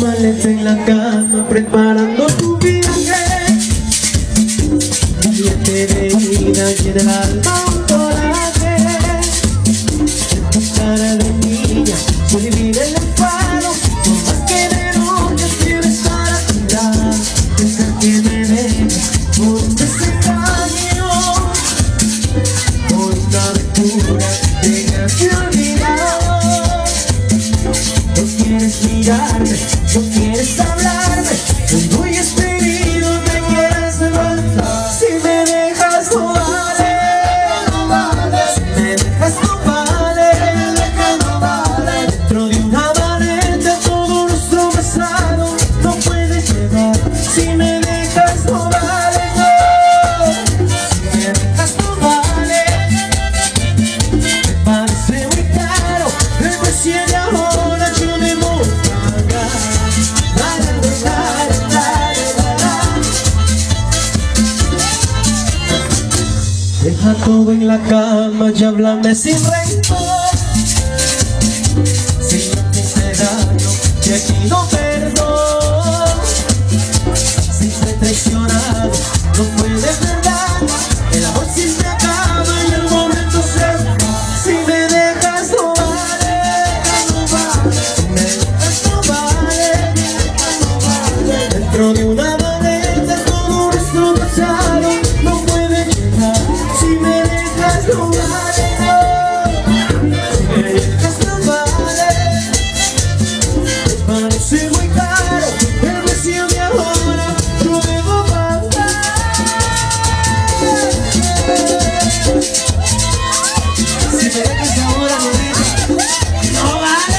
maleta en la cama preparando tu viaje. Billete de ida llena el alma un coraje. En tu cara de niña se divide el enfado. No más que de noche quiero estar a tu lado. Dejar que me dejes por un desengaño. Por una aventura déjate olvidado. No quieres mirarme, no quieres hablarme. Tengo y esperido, me quieres levantar. Si me dejas no vale, no vale. Si me dejas no vale, no vale. Dentro de una maleta todo nuestro pasado no puedes llevar. Si me dejas no vale, no. Si me dejas no vale. Me parece muy caro el precio de ahora. Yo me voy a pagar. Deja todo en la cama y háblame sin rencor. Si no te hice daño, te pido perdón. Si te he traicionado, no fue de verdad. El amor siempre acaba y el momento se va. Si me dejas no vale, no vale. Si me dejas no vale, no vale. Dentro de una maleta todo nuestro pasado no puede llegar. Si me dejas no vale, no. Si me dejas no vale. Me parece muy caro el precio de ahora. Yo debo pagar. Si me dejas ahora no dejas, no vale.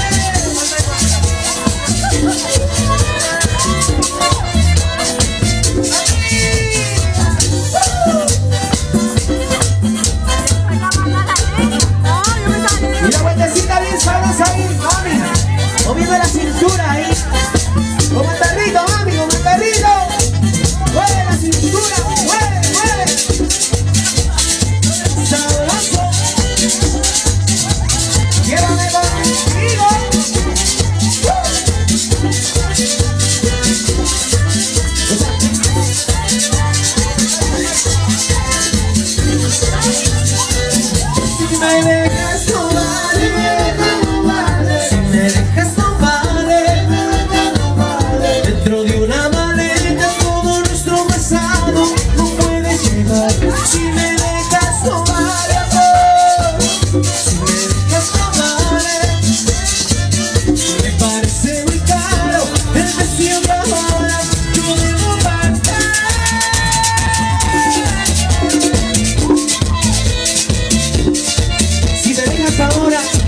Y la vueltecita bien sabrosa ahí, mami. Moviendo la cintura ahí. Como el perrito, mami, como el perrito. Mueve la cintura, mueve, mueve. Sabroso. Llévame contigo. Si me dejas no vale, no vale. Si me dejas no vale, no vale. Dentro de una maleta todo nuestro pasado no puede llevar. Si me dejas no vale, amor. Si me dejas no vale. Me parece muy caro el precio de ahora. Yo debo pagar. Si me dejas ahora